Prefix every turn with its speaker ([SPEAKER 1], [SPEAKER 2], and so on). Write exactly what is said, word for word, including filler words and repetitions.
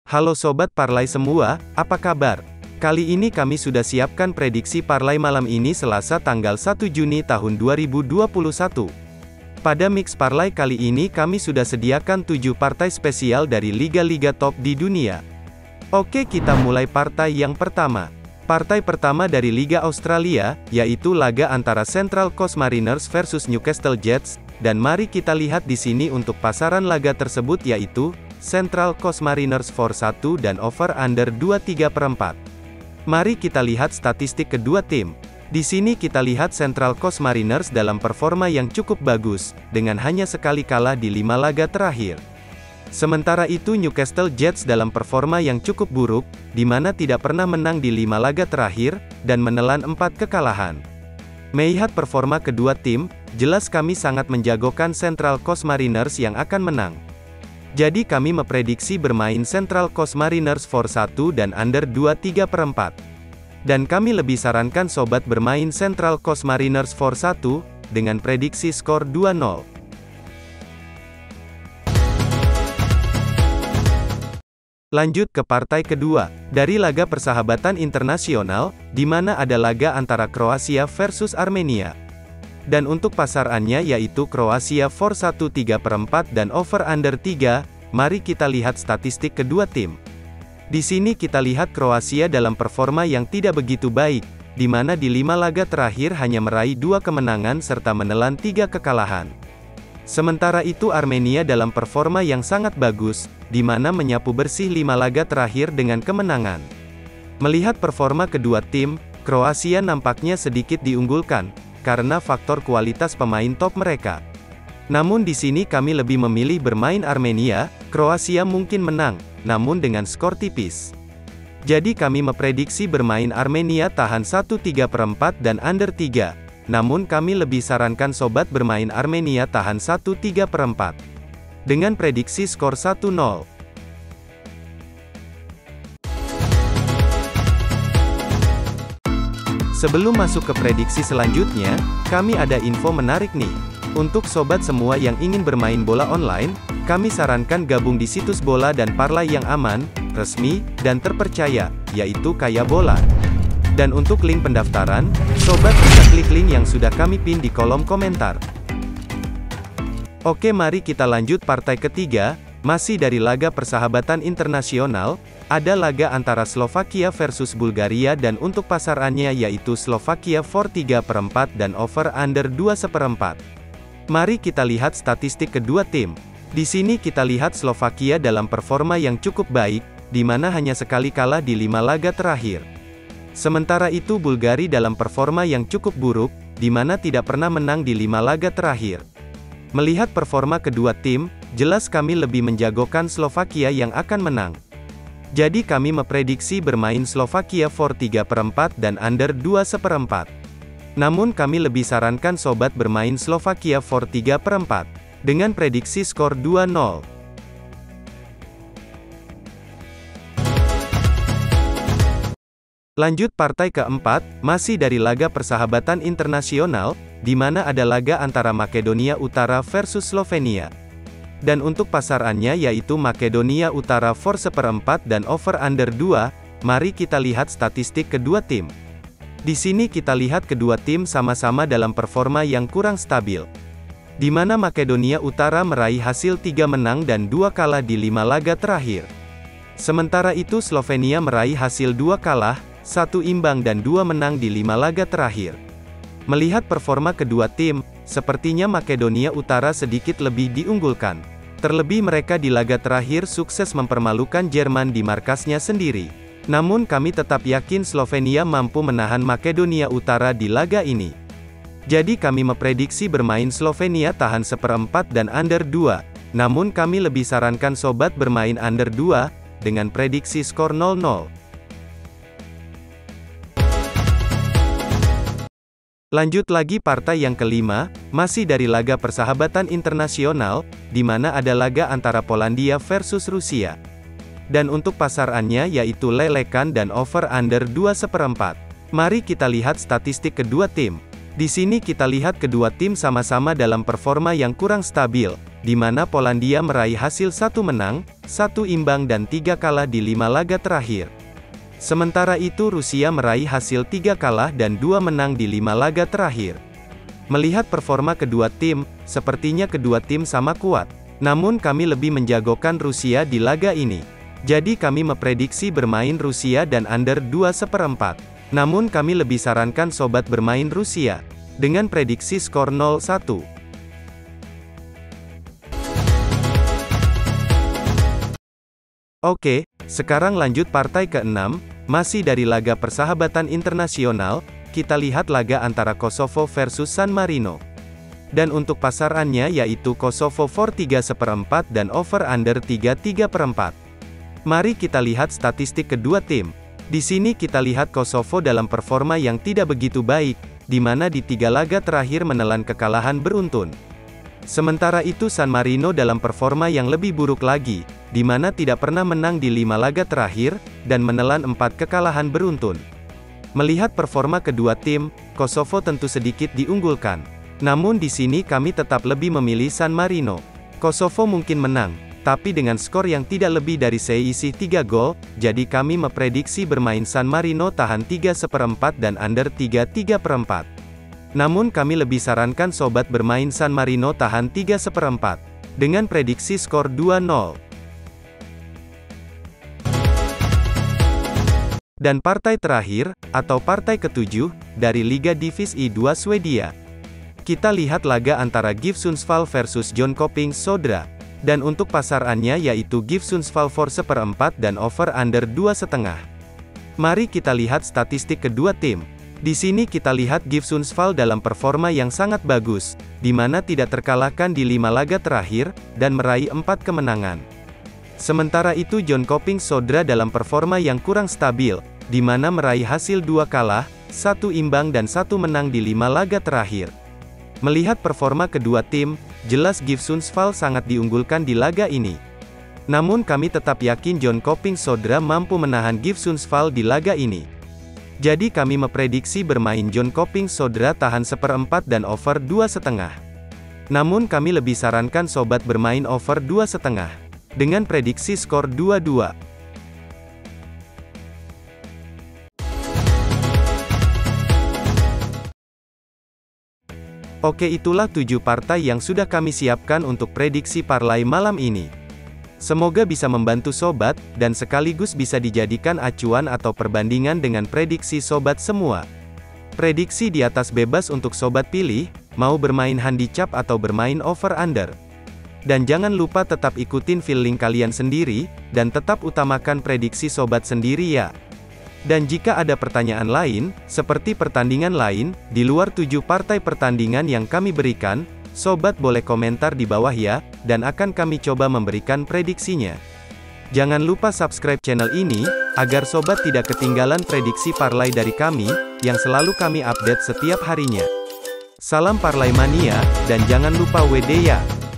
[SPEAKER 1] Halo Sobat Parlay semua, apa kabar? Kali ini kami sudah siapkan prediksi parlay malam ini Selasa tanggal satu Juni tahun dua ribu dua puluh satu. Pada Mix Parlay kali ini kami sudah sediakan tujuh partai spesial dari liga-liga top di dunia. Oke, kita mulai partai yang pertama. Partai pertama dari Liga Australia, yaitu laga antara Central Coast Mariners versus Newcastle Jets, dan mari kita lihat di sini untuk pasaran laga tersebut yaitu Central Coast Mariners for satu dan over under dua koma tiga per empat. Mari kita lihat statistik kedua tim. Di sini kita lihat Central Coast Mariners dalam performa yang cukup bagus, dengan hanya sekali kalah di lima laga terakhir. Sementara itu Newcastle Jets dalam performa yang cukup buruk, di mana tidak pernah menang di lima laga terakhir, dan menelan empat kekalahan. Melihat performa kedua tim, jelas kami sangat menjagokan Central Coast Mariners yang akan menang. Jadi kami memprediksi bermain Central Coast Mariners for satu dan under dua koma tiga per empat. Dan kami lebih sarankan sobat bermain Central Coast Mariners for satu, dengan prediksi skor dua nol. Lanjut ke partai kedua, dari laga persahabatan internasional, di mana ada laga antara Kroasia versus Armenia. Dan untuk pasarannya yaitu Kroasia for satu koma tiga per empat dan over under tiga, mari kita lihat statistik kedua tim. Di sini kita lihat Kroasia dalam performa yang tidak begitu baik, di mana di lima laga terakhir hanya meraih dua kemenangan serta menelan tiga kekalahan. Sementara itu Armenia dalam performa yang sangat bagus, di mana menyapu bersih lima laga terakhir dengan kemenangan. Melihat performa kedua tim, Kroasia nampaknya sedikit diunggulkan, karena faktor kualitas pemain top mereka. Namun di sini kami lebih memilih bermain Armenia, Kroasia mungkin menang, namun dengan skor tipis. Jadi kami memprediksi bermain Armenia tahan satu koma tiga per empat dan under tiga. Namun kami lebih sarankan sobat bermain Armenia tahan satu koma tiga per empat. Dengan prediksi skor satu nol. Sebelum masuk ke prediksi selanjutnya, kami ada info menarik nih. Untuk sobat semua yang ingin bermain bola online, kami sarankan gabung di situs bola dan parlay yang aman, resmi, dan terpercaya, yaitu Kaya Bola. Dan untuk link pendaftaran, sobat bisa klik link yang sudah kami pin di kolom komentar. Oke, mari kita lanjut partai ketiga, masih dari laga persahabatan internasional, ada laga antara Slovakia versus Bulgaria dan untuk pasarannya yaitu Slovakia for tiga per empat dan over under dua seperempat. Mari kita lihat statistik kedua tim. Di sini kita lihat Slovakia dalam performa yang cukup baik, di mana hanya sekali kalah di lima laga terakhir. Sementara itu Bulgaria dalam performa yang cukup buruk, di mana tidak pernah menang di lima laga terakhir. Melihat performa kedua tim, jelas kami lebih menjagokan Slovakia yang akan menang. Jadi kami memprediksi bermain Slovakia for tiga per empat dan under dua seperempat. Namun kami lebih sarankan sobat bermain Slovakia for tiga per empat, dengan prediksi skor dua nol. Lanjut partai keempat, masih dari laga persahabatan internasional, di mana ada laga antara Makedonia Utara versus Slovenia. Dan untuk pasarannya yaitu Makedonia Utara for seperempat dan over under dua, mari kita lihat statistik kedua tim. Di sini kita lihat kedua tim sama-sama dalam performa yang kurang stabil. Di mana Makedonia Utara meraih hasil tiga menang dan dua kalah di lima laga terakhir. Sementara itu Slovenia meraih hasil dua kalah, satu imbang dan dua menang di lima laga terakhir. Melihat performa kedua tim, sepertinya Makedonia Utara sedikit lebih diunggulkan. Terlebih mereka di laga terakhir sukses mempermalukan Jerman di markasnya sendiri. Namun kami tetap yakin Slovenia mampu menahan Makedonia Utara di laga ini. Jadi kami memprediksi bermain Slovenia tahan seperempat dan under dua. Namun kami lebih sarankan sobat bermain under dua, dengan prediksi skor nol nol. Lanjut lagi partai yang kelima, masih dari laga persahabatan internasional, di mana ada laga antara Polandia versus Rusia. Dan untuk pasarannya yaitu lelekan dan over under dua seperempat. Mari kita lihat statistik kedua tim. Di sini kita lihat kedua tim sama-sama dalam performa yang kurang stabil, di mana Polandia meraih hasil satu menang, satu imbang dan tiga kalah di lima laga terakhir. Sementara itu Rusia meraih hasil tiga kalah dan dua menang di lima laga terakhir. Melihat performa kedua tim, sepertinya kedua tim sama kuat. Namun kami lebih menjagokan Rusia di laga ini. Jadi kami memprediksi bermain Rusia dan under dua seperempat. Namun kami lebih sarankan sobat bermain Rusia, dengan prediksi skor nol satu. Oke, sekarang lanjut partai keenam, masih dari laga persahabatan internasional, kita lihat laga antara Kosovo versus San Marino. Dan untuk pasarannya yaitu Kosovo for tiga seperempat dan over under tiga koma tiga perempat. Mari kita lihat statistik kedua tim. Di sini kita lihat Kosovo dalam performa yang tidak begitu baik, di mana di tiga laga terakhir menelan kekalahan beruntun. Sementara itu San Marino dalam performa yang lebih buruk lagi, di mana tidak pernah menang di lima laga terakhir, dan menelan empat kekalahan beruntun. Melihat performa kedua tim, Kosovo tentu sedikit diunggulkan. Namun di sini kami tetap lebih memilih San Marino. Kosovo mungkin menang, tapi dengan skor yang tidak lebih dari selisih tiga gol, jadi kami memprediksi bermain San Marino tahan tiga seperempat dan under tiga koma tiga perempat. Namun kami lebih sarankan sobat bermain San Marino tahan tiga seperempat, dengan prediksi skor dua nol. Dan partai terakhir, atau partai ketujuh, dari Liga Divisi dua Swedia. Kita lihat laga antara GIF Sundsvall versus Jönköping Södra. Dan untuk pasarannya yaitu GIF Sundsvall for seperempat dan over under dua setengah. Mari kita lihat statistik kedua tim. Di sini kita lihat GIF Sundsvall dalam performa yang sangat bagus, di mana tidak terkalahkan di lima laga terakhir, dan meraih empat kemenangan. Sementara itu Jönköping Södra dalam performa yang kurang stabil, di mana meraih hasil dua kalah, satu imbang dan satu menang di lima laga terakhir. Melihat performa kedua tim, jelas GIF Sundsvall sangat diunggulkan di laga ini. Namun kami tetap yakin Jönköping Södra mampu menahan GIF Sundsvall di laga ini. Jadi kami memprediksi bermain Jönköping Södra tahan seperempat dan over dua setengah. Namun kami lebih sarankan sobat bermain over dua setengah, dengan prediksi skor dua dua. Oke, itulah tujuh partai yang sudah kami siapkan untuk prediksi parlay malam ini. Semoga bisa membantu sobat, dan sekaligus bisa dijadikan acuan atau perbandingan dengan prediksi sobat semua. Prediksi di atas bebas untuk sobat pilih, mau bermain handicap atau bermain over under. Dan jangan lupa tetap ikutin feeling kalian sendiri, dan tetap utamakan prediksi sobat sendiri ya. Dan jika ada pertanyaan lain, seperti pertandingan lain, di luar tujuh partai pertandingan yang kami berikan, sobat boleh komentar di bawah ya, dan akan kami coba memberikan prediksinya. Jangan lupa subscribe channel ini, agar sobat tidak ketinggalan prediksi parlay dari kami, yang selalu kami update setiap harinya. Salam Parlay Mania, dan jangan lupa W D ya.